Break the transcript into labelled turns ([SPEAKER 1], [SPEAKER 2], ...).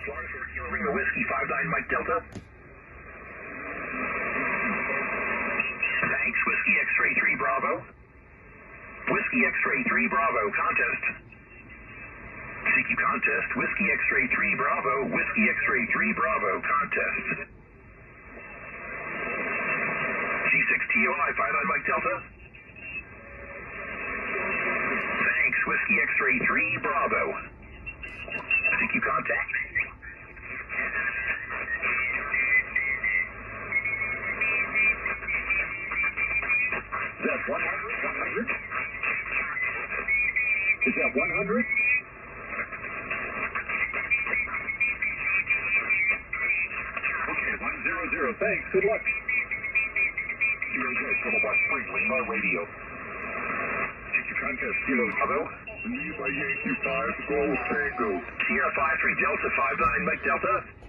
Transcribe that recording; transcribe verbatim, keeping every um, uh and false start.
[SPEAKER 1] Florida for Kilo Ringo Whiskey, five nine Mike Delta. Thanks, Whiskey X-Ray three Bravo. Whiskey X-Ray three Bravo, contest. C Q contest, Whiskey X-Ray three Bravo, Whiskey X-Ray three Bravo, contest. G six T O I, five nine Mike Delta. Thanks, Whiskey X-Ray three Bravo. C Q contact. That's one hundred, one hundred. Is that one hundred? Okay, one zero zero, thanks, good luck. Kilo J, Double Bar three, Lima Radio. Check your contest, Kilo Bravo. Lima Yankee five, Golf Tango. Sierra five three Delta, five nine Mike Delta.